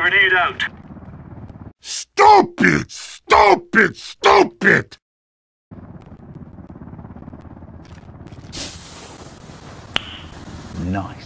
Grenade out. Stupid! Stupid! Stupid! Nice.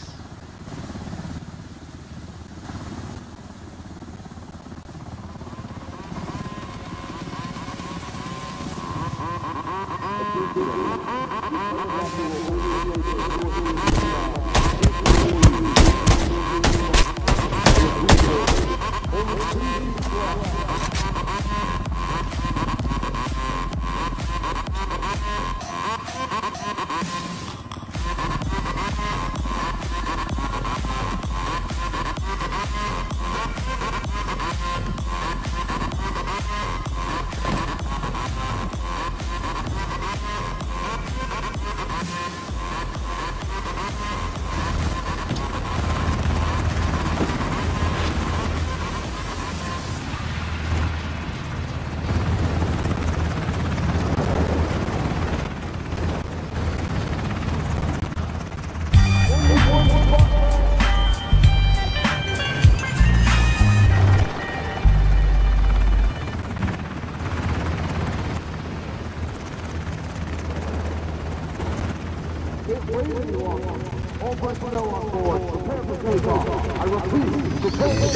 All personnel on board, prepare for takeoff. I repeat, prepare for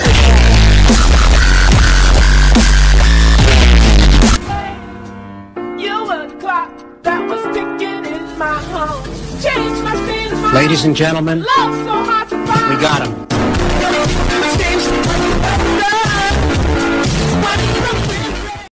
takeoff. You were the clock that was ticking in my home. Changed my state of mind. Ladies and gentlemen, Love so hard to find. we got him.